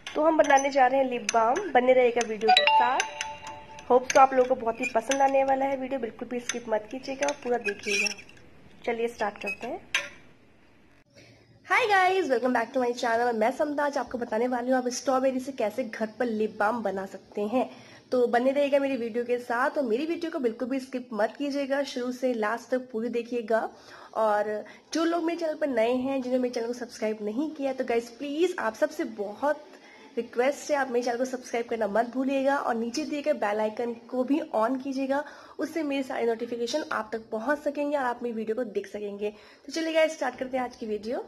तो हम बनाने जा रहे हैं लिप बाम। बने रहेगा वीडियो के साथ। होप तो आप लोगों को बहुत ही पसंद आने वाला है वीडियो, बिल्कुल भी स्किप मत कीजिएगा और पूरा देखिएगा। चलिए स्टार्ट करते हैं। Hi guys, welcome back to my channel. मैं समता आज आपको बताने वाली हूँ आप स्ट्रॉबेरी से कैसे घर पर लिप बाम बना सकते हैं। तो बने रहेगा मेरी वीडियो के साथ और मेरी वीडियो को बिल्कुल भी स्किप मत कीजिएगा, शुरू से लास्ट तक पूरी देखिएगा। और जो लोग मेरे चैनल पर नए हैं, जिन्होंने मेरे चैनल को सब्सक्राइब नहीं किया, तो गाइस प्लीज आप सबसे बहुत रिक्वेस्ट है, आप मेरे चैनल को सब्सक्राइब करना मत भूलिएगा और नीचे दिए गए बेल आइकन को भी ऑन कीजिएगा। उससे मेरे सारे नोटिफिकेशन आप तक पहुंच सकेंगे और आप मेरी वीडियो को देख सकेंगे। तो चलिए गाइस स्टार्ट करते हैं आज की वीडियो।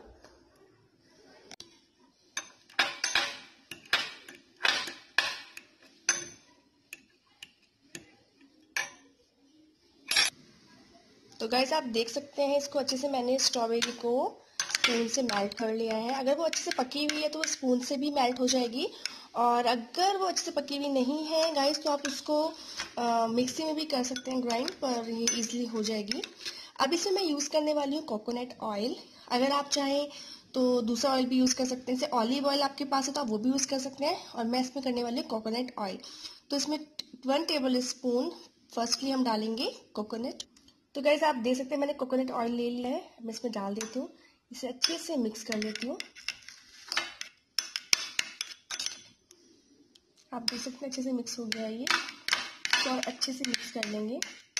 तो गाइस आप देख सकते हैं, इसको अच्छे से मैंने स्ट्रॉबेरी को स्पून से मेल्ट कर लिया है। अगर वो अच्छे से पकी हुई है तो वो स्पून से भी मेल्ट हो जाएगी, और अगर वो अच्छे से पकी हुई नहीं है गाइस तो आप उसको मिक्सी में भी कर सकते हैं ग्राइंड, पर ये इजीली हो जाएगी। अब इसमें मैं यूज़ करने वाली हूँ कोकोनट ऑयल। अगर आप चाहें तो दूसरा ऑयल भी यूज़ कर सकते हैं, जैसे ऑलिव ऑयल आपके पास है तो आप वो भी यूज़ कर सकते हैं, और मैं इसमें करने वाली हूँ कोकोनट ऑयल। तो इसमें 1 टेबल स्पून फर्स्टली हम डालेंगे कोकोनट। तो गाइस आप देख सकते हैं मैंने कोकोनट ऑयल ले लिया है, मैं इसमें डाल देती हूँ। इसे अच्छे से मिक्स कर लेती हूँ। आप देख सकते हैं अच्छे से मिक्स हो गया है ये, तो और अच्छे से मिक्स कर लेंगे।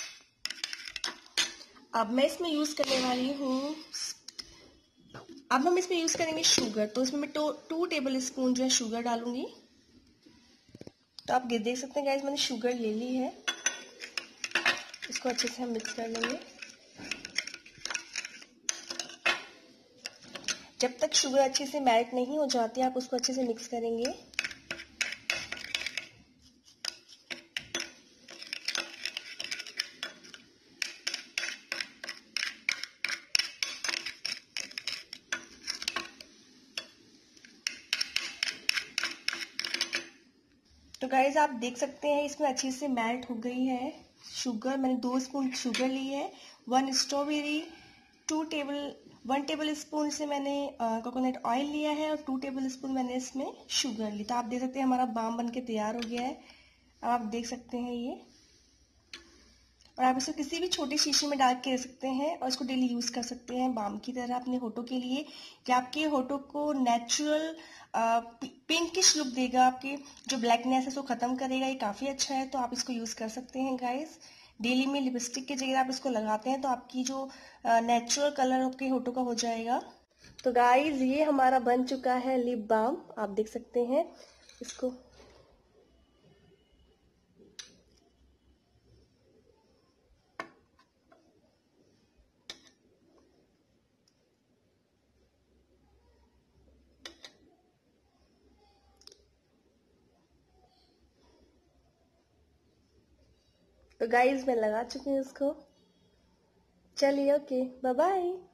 अब मैं इसमें यूज़ करने वाली हूँ, अब हम इसमें यूज़ करेंगे शुगर। तो इसमें मैं 2 टेबल स्पून जो है शुगर डालूंगी। तो आप देख सकते हैं गाइस मैंने शुगर ले ली है, इसको अच्छे से हम मिक्स कर लेंगे। जब तक शुगर अच्छे से मेल्ट नहीं हो जाती आप उसको अच्छे से मिक्स करेंगे। तो गाइज आप देख सकते हैं इसमें अच्छे से मेल्ट हो गई है शुगर। मैंने 2 स्पून शुगर ली है, 1 स्ट्रॉबेरी, 1 टेबल स्पून से मैंने कोकोनट ऑयल लिया है और 2 टेबल स्पून मैंने इसमें शुगर ली। तो आप देख सकते हैं हमारा बाम बनके तैयार हो गया है। अब आप देख सकते हैं ये, और आप इसको किसी भी छोटी शीशी में डाल के रख सकते हैं और इसको डेली यूज कर सकते हैं बाम की तरह अपने होठों के लिए। या आपके होठों को नेचुरल पिंकिश लुक देगा, आपके जो ब्लैकनेस है उसको खत्म करेगा। ये काफी अच्छा है, तो आप इसको यूज कर सकते हैं गाइस। डेली में लिपस्टिक की जगह आप इसको लगाते हैं तो आपकी जो नेचुरल कलर आपके होठों का हो जाएगा। तो गाइस ये हमारा बन चुका है लिप बाम, आप देख सकते हैं इसको। तो गाइस मैं लगा चुकी हूँ इसको। चलिए ओके, बाय बाय।